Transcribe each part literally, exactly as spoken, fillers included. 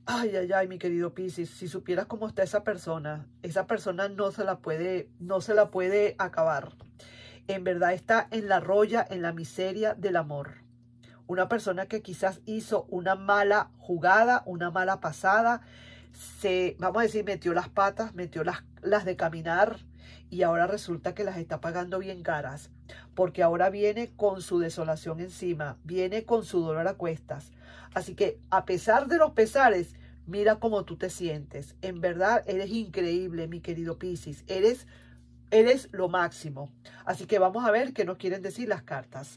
Ay, ay, ay, mi querido Piscis, si supieras cómo está esa persona, esa persona no se la puede, no se la puede acabar. En verdad está en la roya, en la miseria del amor. Una persona que quizás hizo una mala jugada, una mala pasada, se, vamos a decir, metió las patas, metió las, las de caminar y ahora resulta que las está pagando bien caras, porque ahora viene con su desolación encima, viene con su dolor a cuestas. Así que a pesar de los pesares, mira cómo tú te sientes. En verdad eres increíble, mi querido Piscis, eres, eres lo máximo. Así que vamos a ver qué nos quieren decir las cartas.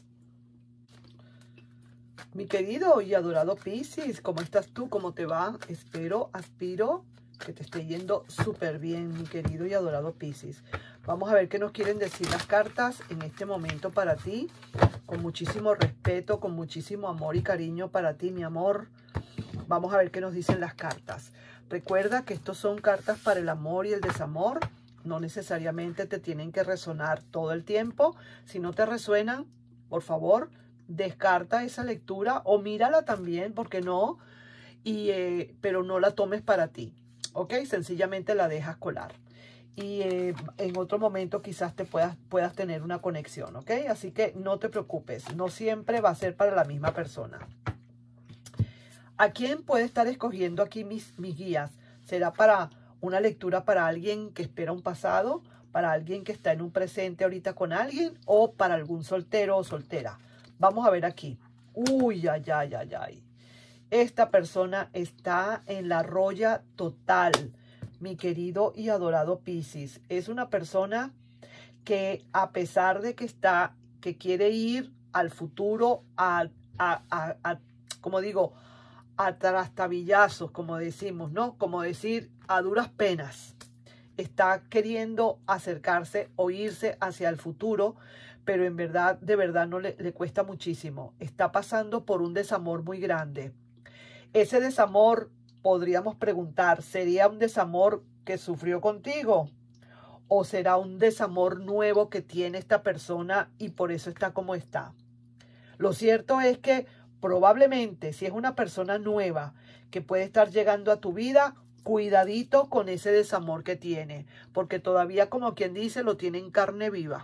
Mi querido y adorado Piscis, ¿cómo estás tú? ¿Cómo te va? Espero, aspiro que te esté yendo súper bien, mi querido y adorado Piscis. Vamos a ver qué nos quieren decir las cartas en este momento para ti. Con muchísimo respeto, con muchísimo amor y cariño para ti, mi amor. Vamos a ver qué nos dicen las cartas. Recuerda que estos son cartas para el amor y el desamor. No necesariamente te tienen que resonar todo el tiempo. Si no te resuenan, por favor, descarta esa lectura o mírala también, porque no, y, eh, pero no la tomes para ti, ¿ok? Sencillamente la dejas colar. Y eh, en otro momento quizás te puedas, puedas tener una conexión, ¿ok? Así que no te preocupes, no siempre va a ser para la misma persona. ¿A quién puede estar escogiendo aquí mis, mis guías? ¿Será para una lectura para alguien que espera un pasado? ¿Para alguien que está en un presente ahorita con alguien? ¿O para algún soltero o soltera? Vamos a ver aquí. Uy, ay, ay, ay, ay. Esta persona está en la roya total, mi querido y adorado Piscis. Es una persona que a pesar de que está, que quiere ir al futuro, a, a, a, a como digo, a trastabillazos, como decimos, ¿no? Como decir, a duras penas. Está queriendo acercarse o irse hacia el futuro, pero en verdad, de verdad, no le, le cuesta muchísimo. Está pasando por un desamor muy grande. Ese desamor, podríamos preguntar, ¿sería un desamor que sufrió contigo? ¿O será un desamor nuevo que tiene esta persona y por eso está como está? Lo cierto es que probablemente si es una persona nueva que puede estar llegando a tu vida, cuidadito con ese desamor que tiene, porque todavía, como quien dice, lo tiene en carne viva.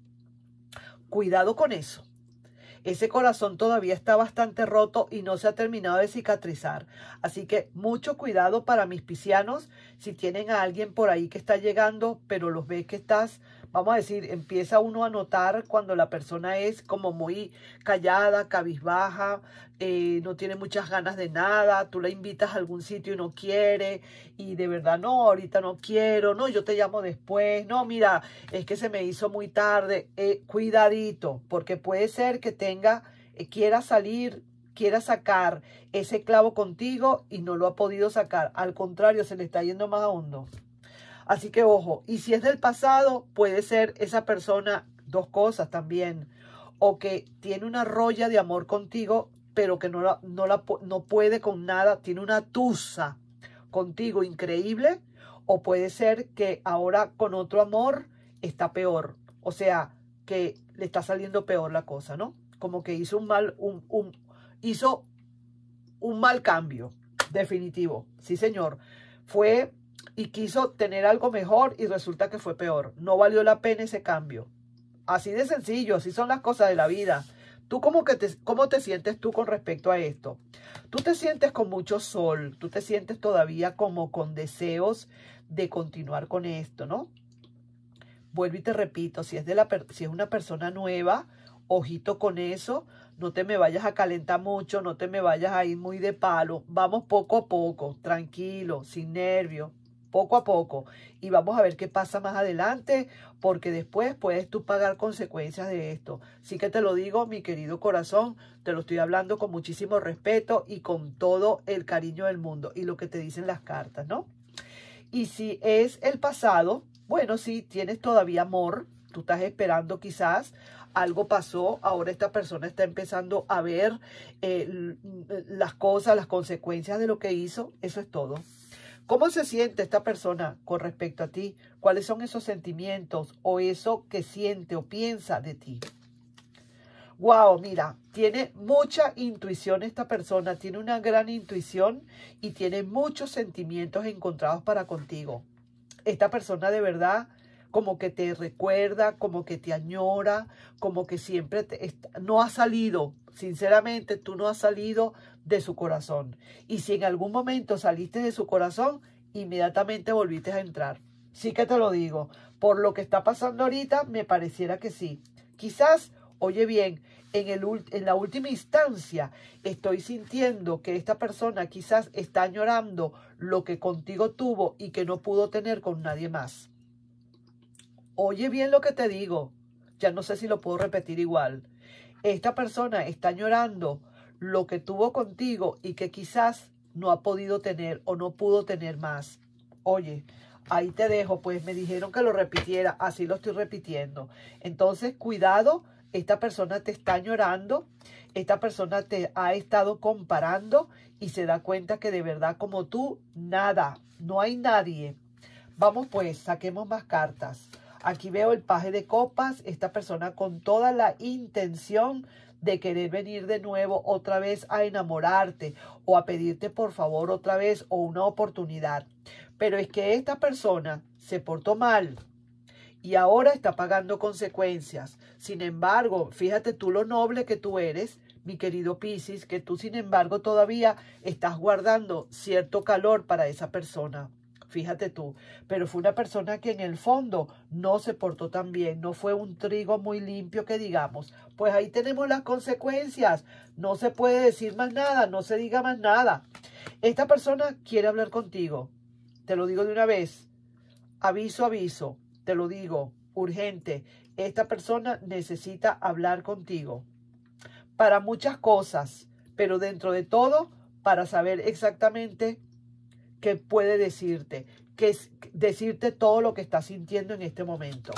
Cuidado con eso. Ese corazón todavía está bastante roto y no se ha terminado de cicatrizar. Así que mucho cuidado para mis piscianos. Si tienen a alguien por ahí que está llegando, pero los ves que estás, vamos a decir, empieza uno a notar cuando la persona es como muy callada, cabizbaja, eh, no tiene muchas ganas de nada. Tú la invitas a algún sitio y no quiere. Y de verdad, no, ahorita no quiero. No, yo te llamo después. No, mira, es que se me hizo muy tarde. Eh, cuidadito, porque puede ser que tenga, eh, quiera salir, quiera sacar ese clavo contigo y no lo ha podido sacar. Al contrario, se le está yendo más a hondo. Así que ojo, y si es del pasado, puede ser esa persona, dos cosas también, o que tiene una roya de amor contigo, pero que no, la, no, la, no puede con nada, tiene una tusa contigo increíble, o puede ser que ahora con otro amor está peor, o sea, que le está saliendo peor la cosa, ¿no? Como que hizo un mal, un, un, hizo un mal cambio, definitivo, sí señor, fue y quiso tener algo mejor y resulta que fue peor, no valió la pena ese cambio, así de sencillo, así son las cosas de la vida. ¿Tú cómo, que te, cómo te sientes tú con respecto a esto? Tú te sientes con mucho sol, tú te sientes todavía como con deseos de continuar con esto, ¿no? Vuelvo y te repito, si es, de la, si es una persona nueva, ojito con eso, no te me vayas a calentar mucho, no te me vayas a ir muy de palo, vamos poco a poco, tranquilo, sin nervios, poco a poco, y vamos a ver qué pasa más adelante, porque después puedes tú pagar consecuencias de esto. Sí que te lo digo, mi querido corazón, te lo estoy hablando con muchísimo respeto y con todo el cariño del mundo, y lo que te dicen las cartas, ¿no? Y si es el pasado, bueno, sí, tienes todavía amor, tú estás esperando quizás, algo pasó, ahora esta persona está empezando a ver eh, las cosas, las consecuencias de lo que hizo, eso es todo. ¿Cómo se siente esta persona con respecto a ti? ¿Cuáles son esos sentimientos o eso que siente o piensa de ti? Wow, mira, tiene mucha intuición esta persona, tiene una gran intuición y tiene muchos sentimientos encontrados para contigo. Esta persona de verdad como que te recuerda, como que te añora, como que siempre te, no ha salido, sinceramente tú no has salido de su corazón. Y si en algún momento saliste de su corazón, inmediatamente volviste a entrar. Sí que te lo digo, por lo que está pasando ahorita, me pareciera que sí. Quizás, oye bien, en, el, en la última instancia estoy sintiendo que esta persona quizás está añorando lo que contigo tuvo y que no pudo tener con nadie más. Oye bien lo que te digo, ya no sé si lo puedo repetir igual. Esta persona está añorando lo que tuvo contigo y que quizás no ha podido tener o no pudo tener más. Oye, ahí te dejo, pues me dijeron que lo repitiera, así lo estoy repitiendo. Entonces, cuidado, esta persona te está añorando, esta persona te ha estado comparando y se da cuenta que de verdad como tú, nada, no hay nadie. Vamos pues, saquemos más cartas. Aquí veo el paje de copas, esta persona con toda la intención de querer venir de nuevo otra vez a enamorarte o a pedirte por favor otra vez o una oportunidad. Pero es que esta persona se portó mal y ahora está pagando consecuencias. Sin embargo, fíjate tú lo noble que tú eres, mi querido Piscis, que tú sin embargo todavía estás guardando cierto calor para esa persona. Fíjate tú, pero fue una persona que en el fondo no se portó tan bien, no fue un trigo muy limpio que digamos. Pues ahí tenemos las consecuencias, no se puede decir más nada, no se diga más nada. Esta persona quiere hablar contigo, te lo digo de una vez, aviso, aviso, te lo digo, urgente. Esta persona necesita hablar contigo para muchas cosas, pero dentro de todo, para saber exactamente que puede decirte, que es decirte todo lo que está sintiendo en este momento.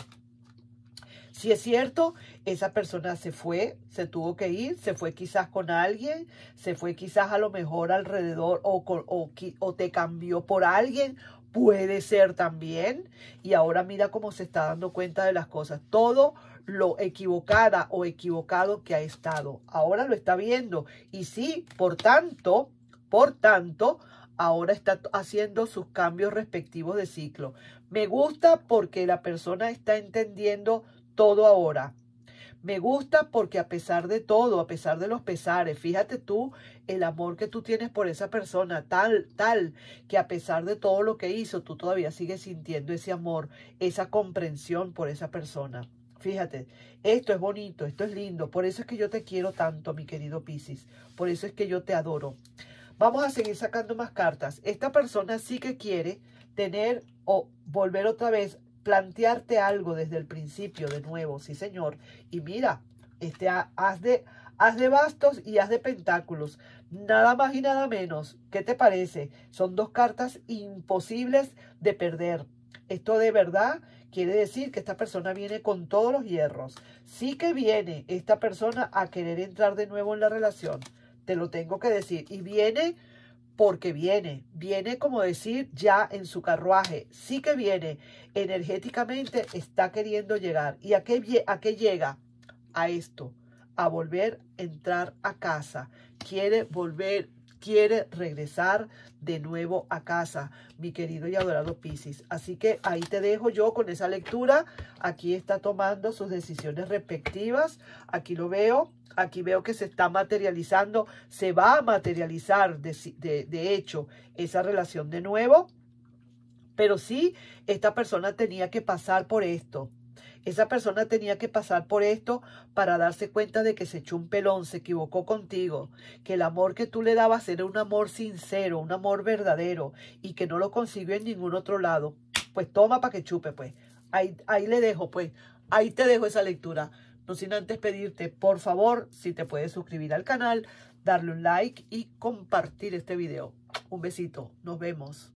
Si es cierto, esa persona se fue, se tuvo que ir, se fue quizás con alguien, se fue quizás a lo mejor alrededor o, o, o te cambió por alguien, puede ser también. Y ahora mira cómo se está dando cuenta de las cosas. Todo lo equivocada o equivocado que ha estado, ahora lo está viendo. Y sí, por tanto, por tanto, ahora está haciendo sus cambios respectivos de ciclo. Me gusta porque la persona está entendiendo todo ahora. Me gusta porque a pesar de todo, a pesar de los pesares, fíjate tú el amor que tú tienes por esa persona, tal, tal, que a pesar de todo lo que hizo, tú todavía sigues sintiendo ese amor, esa comprensión por esa persona. Fíjate, esto es bonito, esto es lindo, por eso es que yo te quiero tanto, mi querido Piscis, por eso es que yo te adoro. Vamos a seguir sacando más cartas. Esta persona sí que quiere tener o volver otra vez, plantearte algo desde el principio de nuevo, sí señor. Y mira, este haz de, haz de bastos y haz de pentáculos. Nada más y nada menos. ¿Qué te parece? Son dos cartas imposibles de perder. Esto de verdad quiere decir que esta persona viene con todos los hierros. Sí que viene esta persona a querer entrar de nuevo en la relación. Te lo tengo que decir. Y viene porque viene. Viene como decir ya en su carruaje. Sí que viene. Energéticamente está queriendo llegar. ¿Y a qué, a qué llega? A esto. A volver a entrar a casa. Quiere volver, quiere regresar de nuevo a casa, mi querido y adorado Piscis. Así que ahí te dejo yo con esa lectura. Aquí está tomando sus decisiones respectivas. Aquí lo veo. Aquí veo que se está materializando, se va a materializar de, de, de hecho esa relación de nuevo. Pero sí, esta persona tenía que pasar por esto. Esa persona tenía que pasar por esto para darse cuenta de que se echó un pelón, se equivocó contigo, que el amor que tú le dabas era un amor sincero, un amor verdadero y que no lo consiguió en ningún otro lado. Pues toma para que chupe, pues. Ahí, ahí le dejo, pues. Ahí te dejo esa lectura. No sin antes pedirte, por favor, si te puedes suscribir al canal, darle un like y compartir este video. Un besito. Nos vemos.